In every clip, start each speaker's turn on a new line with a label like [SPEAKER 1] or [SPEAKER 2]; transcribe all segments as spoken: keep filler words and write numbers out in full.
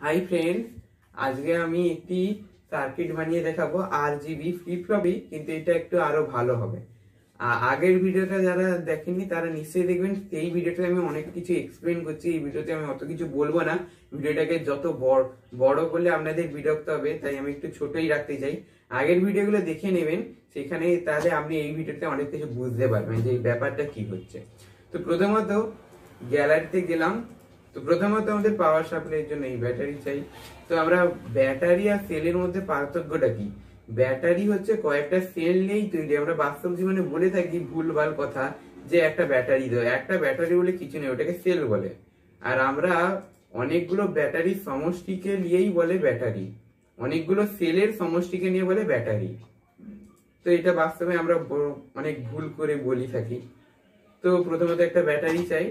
[SPEAKER 1] Hi friend, আজকে আমি একটি সার্কিট বানিয়ে দেখাবো আরজিবি ফ্লিপ ফ্লপই, কিন্তু এটা একটু আরো ভালো হবে। আগের ভিডিওটা যারা দেখেননি তারা নিশ্চয়ই দেখবেন। এই ভিডিওতে আমি অনেক কিছু এক্সপ্লেন করছি, এই ভিডিওতে আমি অত কিছু বলবো না। ভিডিওটাকে যত বড় বড় করলে আপনাদের বিরক্ত হবে, তাই আমি একটু ছোটই রাখতে চাই। আগের ভিডিওগুলো দেখে নেবেন, সেখানে তাহলে আপনি এই ভিডিওতে অনেক কিছু বুঝতে পারবেন যে এই ব্যাপারটা কি হচ্ছে। তো প্রথমত গ্যালারিতে গেলাম। তো প্রথমত আমাদের পাওয়ার সাপ্লাইয়ের জন্য এই ব্যাটারি চাই। তো আমরা ব্যাটারি আর সেলের মধ্যে পার্থক্যটা কি? ব্যাটারি হচ্ছে কয়েকটা সেল নেই তৈরি। আমরা বাস্তব জীবনে বলে থাকি ভুলভাল কথা যে একটা ব্যাটারি দেয়, একটা ব্যাটারি বলে কিছু নেই, ওটাকে সেল বলে। আর আমরা অনেকগুলো ব্যাটারির সমষ্টিকে নিয়েই বলে ব্যাটারি, অনেকগুলো সেলের সমষ্টিকে নিয়ে বলে ব্যাটারি। তো এটা বাস্তবে আমরা অনেক ভুল করে বলি থাকি। তো প্রথমত একটা ব্যাটারি চাই,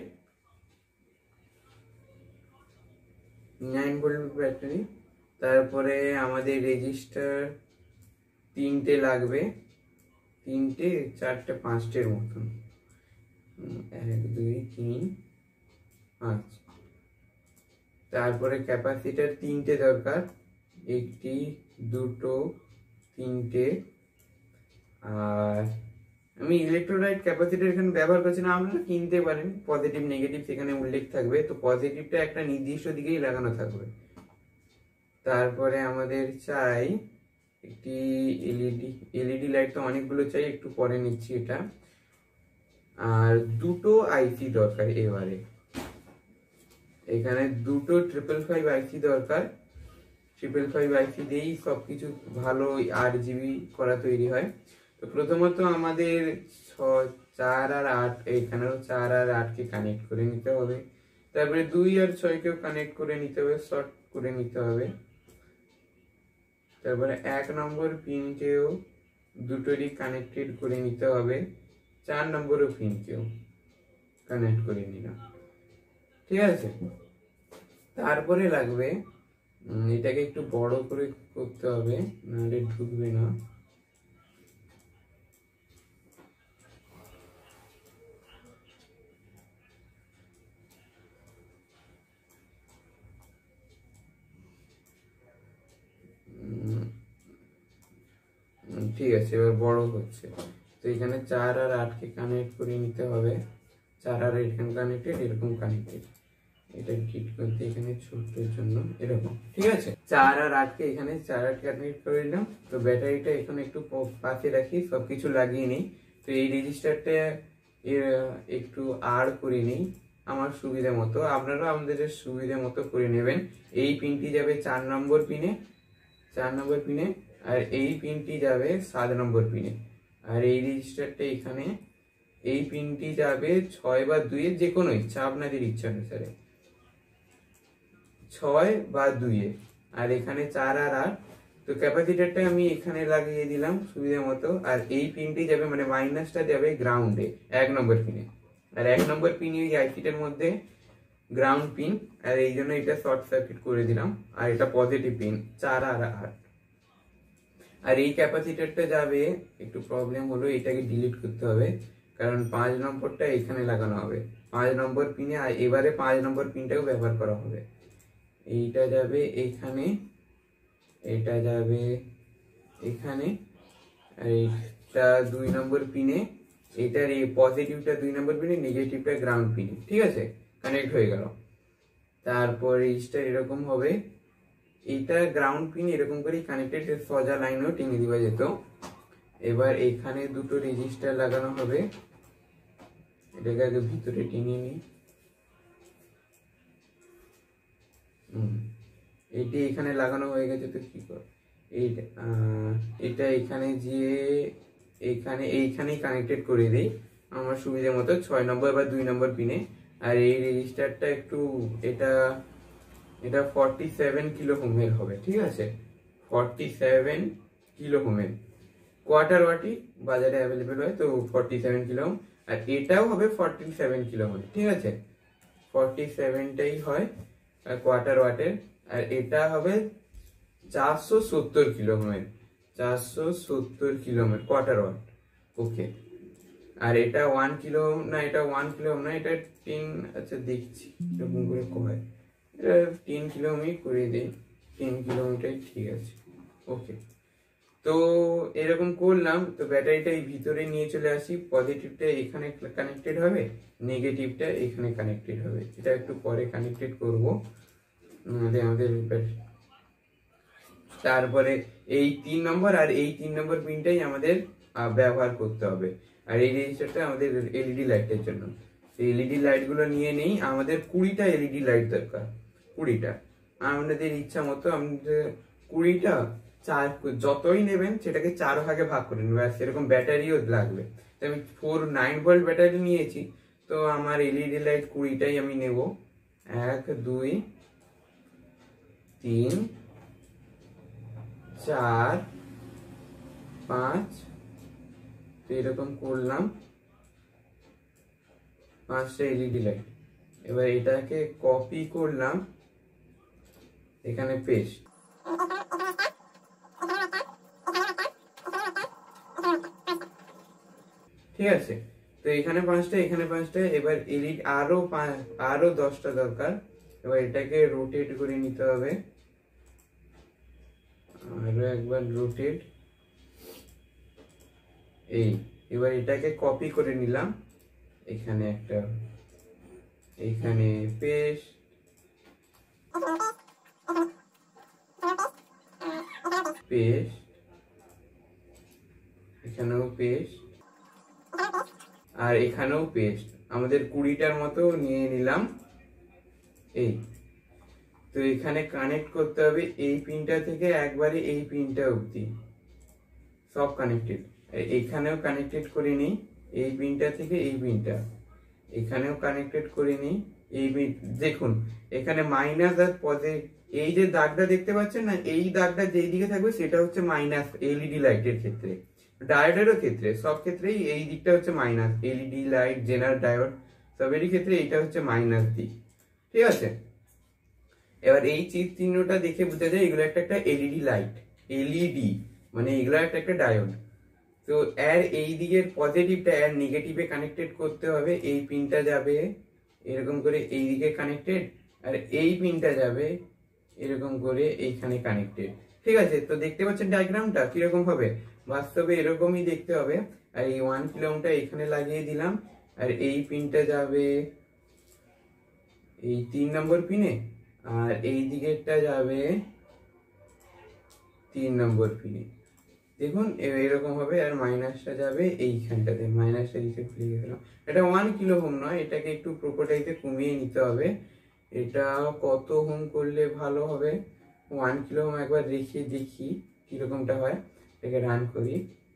[SPEAKER 1] নাইন ভোল্ট ব্যাটারি। তারপরে আমাদের রেজিস্টার তিনটে লাগবে, তিনটে চারটে পাঁচটের মতন, এক দুই তিন পাঁচ। তারপরে ক্যাপাসিটার তিনটে দরকার, একটি দুটো তিনটে। আর আমি ইলেকট্রোলাইট ক্যাপাসিটার এখানে ব্যবহার করছি না, আপনারা কিনতে পারেন, পজিটিভ নেগেটিভ সেখানে উল্লেখ থাকবে। তো পজিটিভটা একটা নির্দিষ্ট দিকেই লাগানো থাকবে। তারপরে আমাদের চাই একটি এলইডি, এলইডি লাইট তো অনেকগুলো চাই, একটু পরে নিচ্ছি এটা। আর দুটো আইসি দরকার, এবারে এখানে দুটো ট্রিপল ফাইভ আইসি দরকার। ট্রিপল ফাইভ আইসি দিয়েই সবকিছু ভালো আর জিবি করা তৈরি হয়। তো প্রথমত আমাদের ছ চার আর আট, এখানেও চার আর আটকে কানেক্ট করে নিতে হবে। তারপরে দুই আর ছয়কেও কানেক্ট করে নিতে হবে, শর্ট করে নিতে হবে। তারপরে এক নম্বর পিনকেও দুটোরই কানেক্টেড করে নিতে হবে, চার নম্বরও পিনকেও কানেক্ট করে নিলাম, ঠিক আছে। তারপরে লাগবে, এটাকে একটু বড় করে করতে হবে, নাহলে ঢুকবে না। ঠিক আছে, এবার বড় হচ্ছে। তো এখানে চার আর আটকে কানেক্ট করে নিতে হবে, চার আর এখানে কানেক্টেড, এরকম কানেক্টেড। এটা কিট করতে এখানে ছোট্টের জন্য এরকম, ঠিক আছে। চার আর আটকে এখানে চার আট কানেক্ট করে নিলাম। তো ব্যাটারিটা এখানে একটু পাশে রাখি, সবকিছু লাগিয়ে নিই। তো এই রেজিস্টারটা একটু আর করে নিই আমার সুবিধা মতো, আপনারা আপনাদের সুবিধা মতো করে নেবেন। এই পিনটি যাবে চার নম্বর পিনে, চার নম্বর পিনে, আর এই পিনটি যাবে সাত নম্বর পিনে। আর এই রেজিস্টারটা এখানে, এই পিনটি যাবে ছয় বা দুইয়ে, যে কোনো ইচ্ছা আপনাদের ইচ্ছা অনুসারে, ছয় বা দুইয়ে। আর এখানে চার আর আট। তো ক্যাপাসিটারটা আমি এখানে লাগিয়ে দিলাম সুবিধা মতো। আর এই পিনটি যাবে, মানে মাইনাসটা যাবে গ্রাউন্ডে, এক নম্বর পিনে। আর এক নম্বর পিন এই আইসিটার মধ্যে গ্রাউন্ড পিন, আর এই জন্য এটা শর্ট সার্কিট করে দিলাম। আর এটা পজিটিভ পিন, চার আর আট। আর এই ক্যাপাসিটারটা যাবে, একটু প্রবলেম হলো, এটাকে ডিলিট করতে হবে, কারণ পাঁচ নম্বরটা এখানে লাগানো হবে, পাঁচ নম্বর পিনে। আর এবারে পাঁচ নম্বর পিনটাও ব্যবহার করা হবে। এইটা যাবে এখানে, এটা যাবে এখানে, আর এইটা দুই নম্বর পিনে। এটার এই পজিটিভটা দুই নম্বর পিনে, নেগেটিভটা গ্রাউন্ড পিনে, ঠিক আছে, কানেক্ট হয়ে গেল। তারপর এইটা এরকম হবে, এইটা গ্রাউন্ড পিন এরকম করে কানেক্টেড, সোজা লাইনেও টেনে দেওয়া যেত। এবার এখানে দুটো রেজিস্টার লাগানো হবে, এটাকে আগে ভিতরে টেনে নিই। হম এটি এখানে লাগানো হয়ে গেছে। তো কি কর, এইটা এটা এখানে গিয়ে এখানে এইখানেই কানেক্টেড করে দিই আমার সুবিধা মতো, ছয় নম্বর বা দুই নম্বর পিনে। আর এই রেজিস্টারটা একটু, এটা এটা ফর্টি সেভেন কিলো ওহমের হবে, ঠিক আছে, ফর্টি সেভেন কিলো ওহমের। কোয়ার্টার ওয়াটই বাজারে অ্যাভেলেবেল হয়, তো ফর্টি সেভেন কিলো ওহম। আর এটাও হবে ফর্টি সেভেন কিলো ওহম, ঠিক আছে, ফর্টি সেভেনটাই হয় কোয়ার্টার ওয়াটের। আর এটা হবে চারশো সত্তর কিলো ওহমের, চারশো সত্তর কিলো ওহমের কোয়ার্টার ওয়াট, ওকে। আর এটা ওয়ান কিলো না, এটা ওয়ান কিলো না, এটা টেন, আচ্ছা দেখছি এরকম করে কয়, তিন কিলোমিটার করে দিই, তিন কিলোমিটার ঠিক আছে। ওকে, তো এরকম করলাম। তো ব্যাটারিটা এই ভিতরে নিয়ে চলে আসি, পজিটিভটা এখানে কানেক্টেড হবে, নেগেটিভটা এখানে কানেক্টেড হবে। এটা একটু পরে কানেক্টেড করবো আমাদের। তারপরে এই তিন নম্বর আর এই তিন নম্বর পিনটাই আমাদের ব্যবহার করতে হবে। আর এই রেজিস্টারটা আমাদের এলইডি লাইটের জন্য। এলইডি লাইট গুলো নিয়ে নেই, আমাদের কুড়িটা এলইডি লাইট দরকার, কুড়িটা। আমাদের ইচ্ছা মতো আমাদের কুড়িটা চার, যতই নেবেন সেটাকে চার ভাগে ভাগ করে নেবেন। সেরকম ব্যাটারিও লাগবে। তো আমি ফোর নাইন ভোল্ট ব্যাটারি নিয়েছি, তো আমার এলইডি লাইট কুড়িটাই আমি নেব। এক, দুই, তিন, চার, পাঁচ, তো এরকম করলাম পাঁচটা এলইডি লাইট। এবার এটাকে কপি করলাম, এখানে পেস্ট। ঠিক আছে, তো এখানে পাঁচটা, এখানে পাঁচটা। এবার এলইডি আরো আরো দশটা দরকার। এবার এটাকে রোটেট করে নিতে হবে, আরো একবার রোটেট। এই এবার এটাকে কপি করে নিলাম, এখানে একটা, এখানে পেস্ট, পেস্ট, এখানেও পেস্ট, আর এখানেও পেস্ট। আমাদের কুড়িটার মতো নিয়ে নিলাম। এই তো এখানে কানেক্ট করতে হবে এই পিনটা থেকে একবারে এই পিনটা অবধি, সব কানেক্টেড। এখানেও কানেক্টেড করে নিই, এই পিনটা থেকে এই পিনটা, এখানেও কানেক্টেড করে নিই এই পিন। দেখুন এখানে মাইনাস আর পজিটিভ, এই যে দাগটা দেখতে পাচ্ছেন না, এই দাগটা যেই দিকে থাকবে সেটা হচ্ছে মাইনাস এলইডি লাইটের ক্ষেত্রে, ডায়োডেরও ক্ষেত্রে, সব ক্ষেত্রেই এই দিকটা হচ্ছে minus. LED light, zener, diode সবেরই ক্ষেত্রে এইটা হচ্ছে মাইনাস দিক। ঠিক আছে, এবার এই চিহ্ন চিহ্নটা দেখে বোঝা যায় এগুলো একটা একটা এলইডি লাইট, এলইডি মানে এগুলো একটা একটা ডায়োড। তো এর এই দিকের পজিটিভটা এর নেগেটিভে কানেক্টেড করতে হবে। এই পিনটা যাবে এরকম করে এই দিকে কানেক্টেড, আর এই পিনটা যাবে এরকম করে এইখানে কানেক্টেড। ঠিক আছে, তো দেখতে পাচ্ছেন ডায়াগ্রামটা কিরকম হবে, বাস্তবে এরকমই দেখতে হবে। আর এই ওয়ান কিলোমিটার এখানে লাগিয়ে দিলাম, আর এই পিনটা যাবে এই তিন নম্বর পিনে, আর এই দিকেরটা যাবে তিন নম্বর পিনে। দেখুন এরকম হবে, আর মাইনাসটা যাবে এইখানটাতে, মাইনাসটা দিতে ভুলে গেলাম। এটা ওয়ান কিলো হোম নয়, এটাকে একটু প্রোটোটাইপে কমিয়ে নিতে হবে। এটা কত হোম করলে ভালো হবে, ওয়ান কিলো হোম একবার রেখে দেখি কিরকমটা হয়। এটাকে রান করি,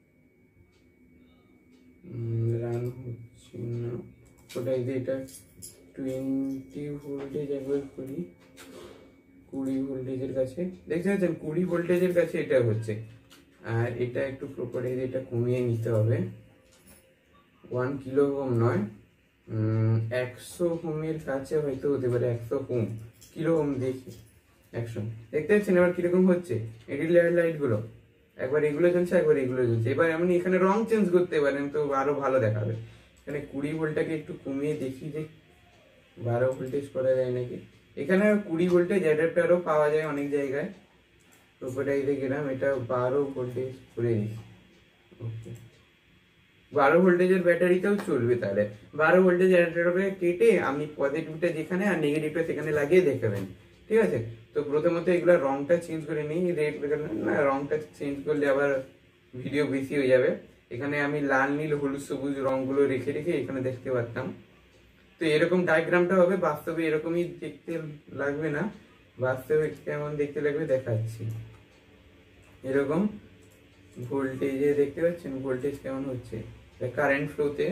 [SPEAKER 1] রান হচ্ছে না। ওটাই যে এটা টোয়েন্টি ভোল্টেজ একবার করি, কুড়ি ভোল্টেজের কাছে দেখতে পাচ্ছেন, কুড়ি ভোল্টেজের কাছে এটা হচ্ছে। আর এটা একটু প্রপারলি এটা কমিয়ে নিতে হবে, ওয়ান কিলো হোম নয়, একশো হোমের কাছে হয়তো হতে পারে, একশো হোম, কিলো হোম দেখি একশো। দেখতে পাচ্ছেন এবার কিরকম হচ্ছে এলইডি লাইট গুলো, একবার এগুলো জ্বলছে একবার এগুলো জ্বলছে। এবার এমনি এখানে রং চেঞ্জ করতে পারেন, তো আরো ভালো দেখাবে। এখানে কুড়ি ভোল্টটাকে একটু কমিয়ে দেখি যে বারো ভোল্টেজ করা যায় নাকি। এখানে কুড়ি ভোল্টেজ অ্যাডাপ্টারও পাওয়া যায় অনেক জায়গায়, প্রোটোটাইপে গেলাম, এটা বারো ভোল্টেজ করে দিই। ওকে, বারো ভোল্টেজের ব্যাটারিতেও চলবে। তাহলে বারো ভোল্টেজ অ্যাডাপ্টারকে কেটে আপনি পজিটিভটা যেখানে আর নেগেটিভটা সেখানে লাগিয়ে দেখাবেন। ঠিক আছে, তো প্রথমত এগুলো রংটা চেঞ্জ করে নিই, রেড না, রংটা চেঞ্জ করলে আবার ভিডিও বেশি হয়ে যাবে। এখানে আমি লাল, নীল, হলুদ, সবুজ রংগুলো রেখে রেখে এখানে দেখতে পারতাম। তো এরকম ডায়াগ্রামটা হবে, বাস্তবে এরকমই দেখতে লাগবে না, বাস্তবে কেমন দেখতে লাগবে দেখাচ্ছি। এরকম ভোল্টেজে দেখতে পাচ্ছেন ভোল্টেজ কেমন হচ্ছে, কারেন্ট ফ্লোতে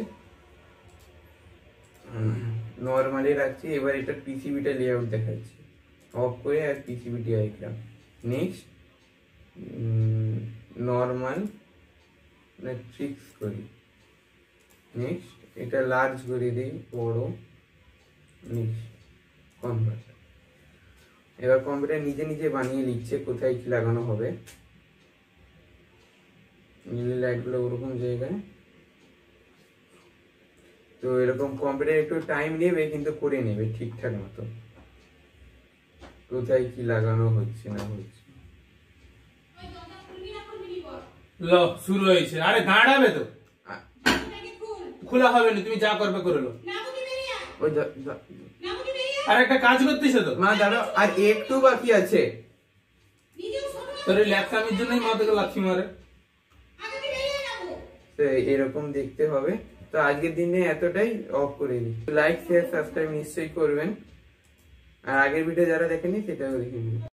[SPEAKER 1] নর্মালি রাখছি। এবার এটা পিসিবিটা লেআউট দেখাচ্ছি, অফ করে আর PCB diagram. Next normal fix করি, নেক্সট এটা লার্জ করে দিই, বড়, নেক্সট কনভার্ট। এবার কম্পিউটার নিজে নিজে বানিয়ে নিচ্ছে কোথায় কি লাগানো হবে। নীল লাইটগুলো ওরকম জায়গায়, তো এরকম কম্পিউটার একটু টাইম নেবে কিন্তু করে নেবে ঠিকঠাক মতো। কোথায় কি লাগানো হচ্ছে না হচ্ছে।
[SPEAKER 2] লো শুরু হয়েছে, আরে দাঁড়াবে তো, খোলা হবে না, তুমি যা করবে করে লো।
[SPEAKER 1] ওই দা- দা-
[SPEAKER 2] আর একটা কাজ করতেছে তো
[SPEAKER 1] মা দাঁড়াও, আর একটু বাকি আছে।
[SPEAKER 2] তোর এই ল্যাপটপের জন্যই মা তোকে লাথি মারে।
[SPEAKER 1] তো এরকম দেখতে হবে। তো আজকের দিনে এতটাই, অফ করে দিই। লাইক শেয়ার সাবস্ক্রাইব নিশ্চয়ই করবেন, আর আগের ভিডিও যারা দেখেনি সেটাও দেখে নিন।